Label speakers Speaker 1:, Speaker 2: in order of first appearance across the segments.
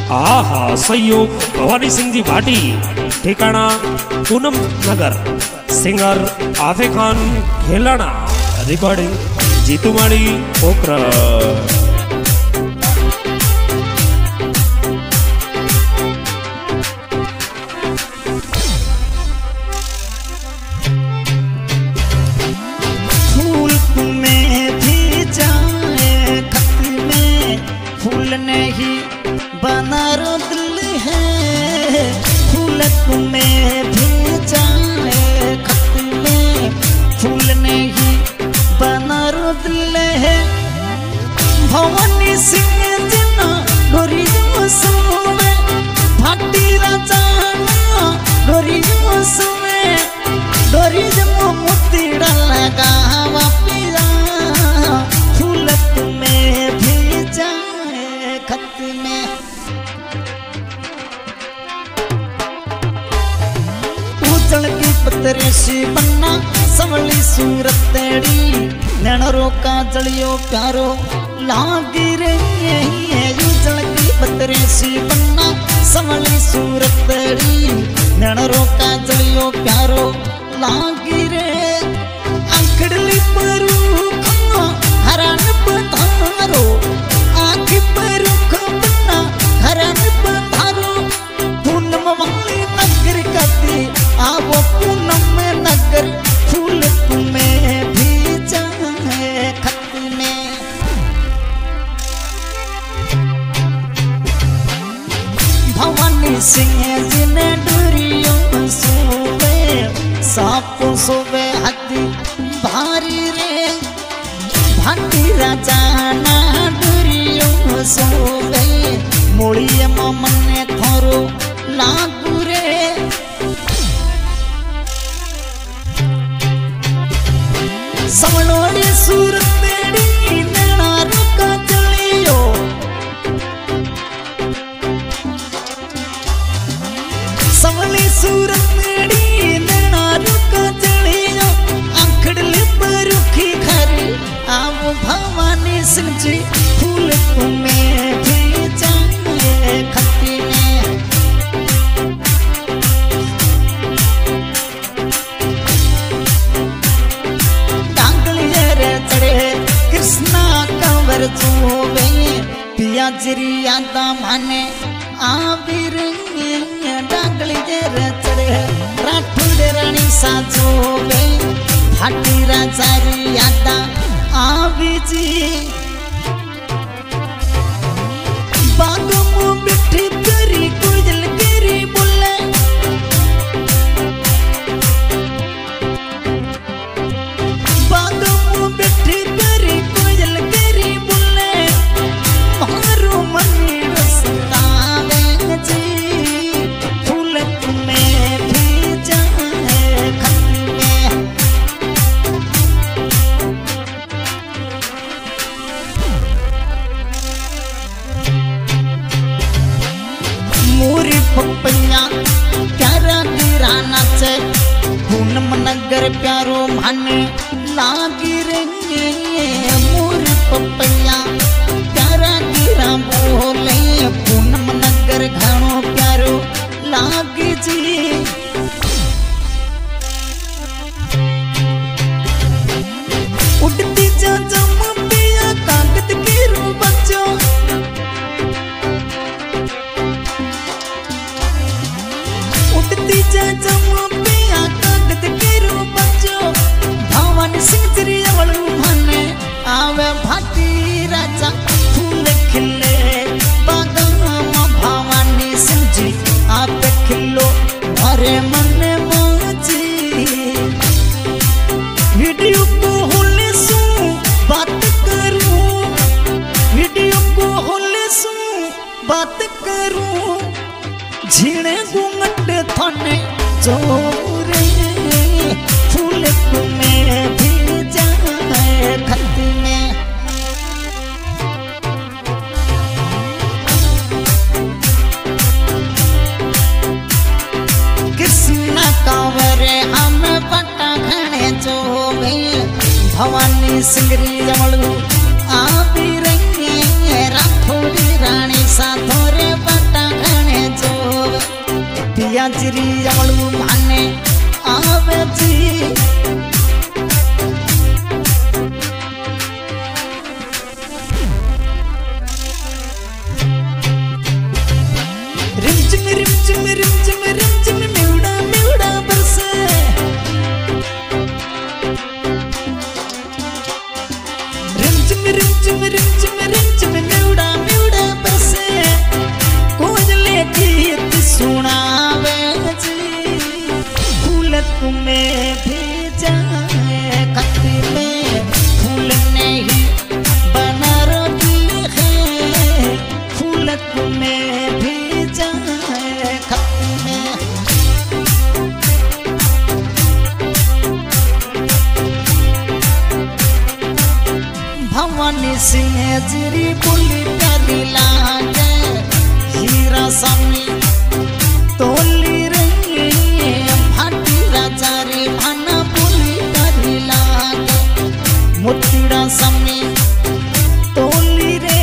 Speaker 1: आहा सहयोग भवानी सिंह जी भाटी, ठिकाना पूनम नगर, सिंगर आफे खान खेलाना, रिकॉर्डिंग जीतूमाड़ी पोखरा।
Speaker 2: में भी जाए खत में फूल नहीं बना दिल है भवानी सिंह जना डोरी सुने भाटी राजा डोरी सुने डोरी जमो मोती लगा पिया फूल में भी जाए खत में की पत्रे सी बन्ना संवली सूरत तेरी नैनरों का जलियो प्यारो लागी रे उजल की पत्रे सी बन्ना संवली सूरत तेरी नैनरों का जलियो प्यारो लागी रे आंखड़ली परू हरान पधारो आँख परू बन्ना हरान पधारो पूनम वाली नगर कती आवो पूनम में नगर फूल में भी जाए खत में भवानी सिंह जी ने डोरियों सोवे साप सोवे हाथी भारी रे भाटी राजा ना डोरियों सोवे मोड़िए मन थोरो लागू रे समलोड़ी सूरत तेरी नैना रुका चलियो समली सूरत तेरी नैना रुका चलियो आंखड़ली परुखी खरी आओ भवानी सिंह जी फूल में भी जाए खती में कृष्णा कंवर चूवे पिया जिरियादा माने आबिर डांगली जर चढ़े राठौड़ रानी साजोवे भाटी राजा रियादा आबिजी बागमो बिठी करी कोयल करी बोले बागमो बिठी करी कोयल करी बोले मारो मनी रसतावे जी फूल में भी जाए खत में मोरी पपैया प्यारा गिराना से पूनम नगर प्यारो माने लागी रे मोरी पपैया प्यारा गिरा बोले पूनम नगर घणो प्यारो लागी जी उड़ती जा जम पिया कागज की रू बच्चो उड़ती जा जम पिया कागज की रू बच्चो भवानी सिंह जी अवलू माने आवे भाटी राजा फूल खिले बागम भवानी सिंह जी आप खिलो भरे मन मोची वीडियो को होले सू बात करूं वीडियो को होले सू बात करूं झीणे घूंघट थाने जोरे फूल में भी जाए खत में कृष्णा कांवरे हम पटा घने जोवे भवानी सिंगरी जमलू आबी रंगे राठौड़ी रानी साधोरे पटा हाजरी अवलू माने आवे जी रिमझिम रिमझिम रिमझिम रिमझिम मिउड़ा मिउड़ा बरसे रिमझिम रिमझिम रिमझिम रिमझिम मिउड़ा मिउड़ा बरसे कोयले गीत सुनावे जी फूल तुम्हें भेजाए खत में फूल नहीं बना रखी है फूल तुम्हें भेजाए खत में भवानी सिंह जरी बोली प्यारी लागे हीरा सामी तोली रही भाटी राजा रे भाना बोली प्यारी लागे मोतीड़ा सामी तोली रे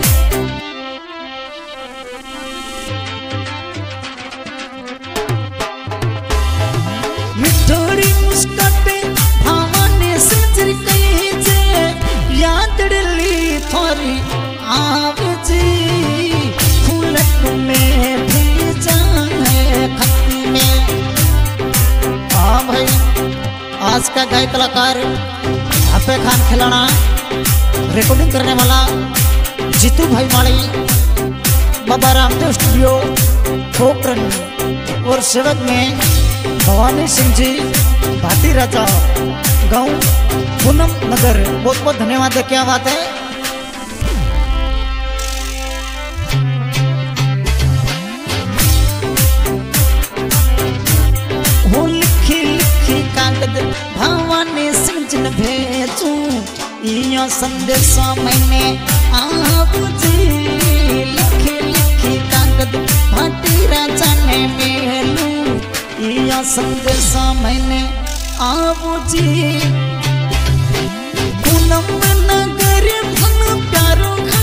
Speaker 2: मिठोरी मुस्काटे भवानी सिंह जरी कही जे याद डली थोरी आवे जी फूल तुम्हें भेजाए खत में। हाँ भाई आज का गायक कलाकार आपे खान खिलाना रिकॉर्डिंग करने वाला जीतू भाई माली बाबा रामदेव स्टूडियो पोखरण और सेवक में भवानी सिंह जी भाटी राजा गांव पूनम नगर बहुत बहुत धन्यवाद है। क्या बात है हो लिखी लिखी कागज भवानी सिंह जी ने भेजू यो संदेशा मैंने आप जी लिखी लिखी कागज भाटी राजा ने मेलू यो संदेशा मैंने आप जी पूनम नगर भन प्यारो